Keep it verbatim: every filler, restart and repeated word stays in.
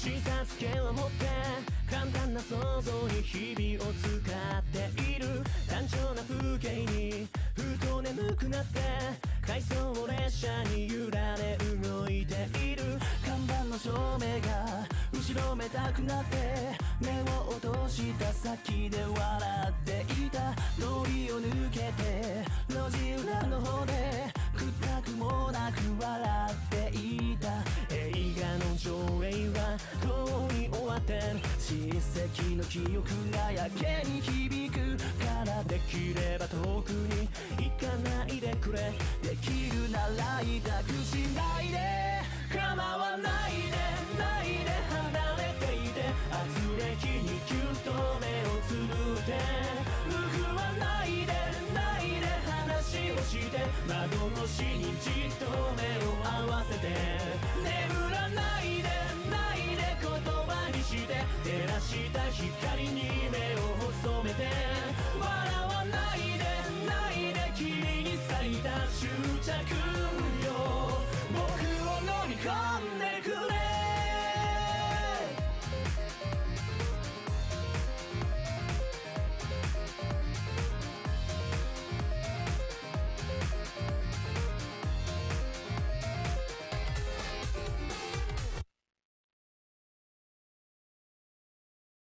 診察券を持って簡単な想像に日々を使っている。単調な風景にふと眠くなって回送列車に揺られ動いている。看板の照明が後ろめたくなって目を落とした先で笑っていた。通りを抜けて路地裏の方でくったくもなく笑っていた。映画の上映はとうに終わってる。叱責の記憶がやけに響くからできれば遠くに行かないでくれ。できるなら痛くしないで構わないでないで離れていて圧力にキュッと目をつぶって報わないでないで話をして窓越しにじっと目を合わせて眠らないでないで言葉にして照らした光に目を細めて